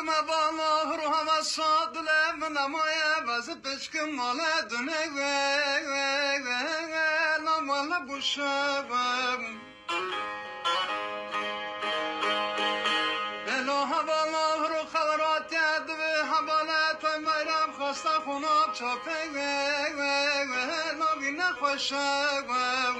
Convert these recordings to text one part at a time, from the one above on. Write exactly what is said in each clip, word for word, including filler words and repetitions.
me bana ruhama sadle menamaya bazı peşkim mala döne ve ve ve ve namala buşabam Belo havalar ru kharat yad ve havalat ve mayram khasta khunab chape ve ve ve nabine khoşabam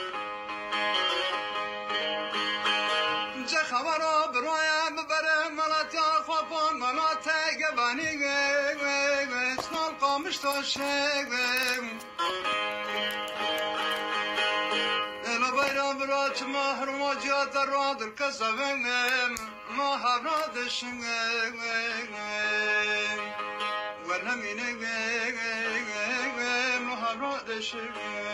خبرو برایم ببرم ملاتیا خوابون ملاته گبانی اسنال قامش تاشه الا بیرام برا چه محرم و جات را در کسبم ما حبرادشم ورنمینه ما حبرادشم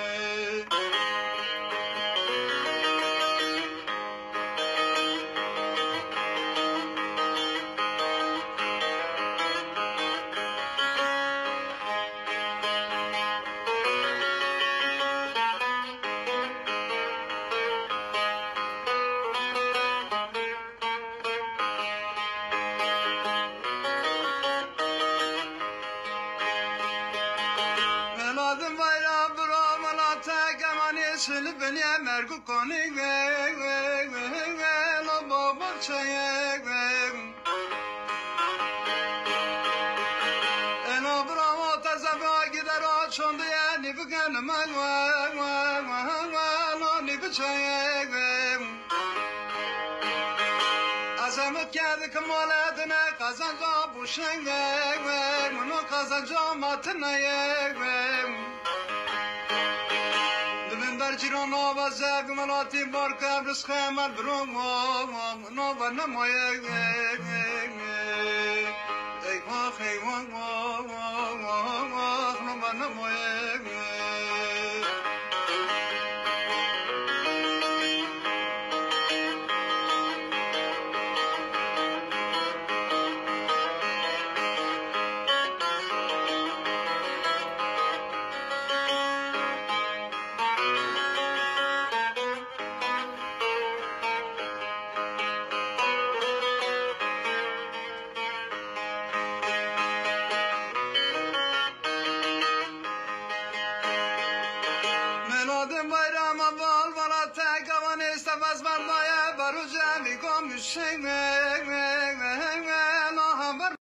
Seni beni mergu koni ve ve ve ve la baba çaya ve Ena bravo tazaba gider açandı ya ni bugün ma wa wa wa wa la ni bçaya ve Azamet geldi kemaladına kazanca bu şenge ve bunu kazanca matına ve Ciron ava zag malati bar kabrs khamal brum no van moye ey wa khay wa wa wa no van moye Sing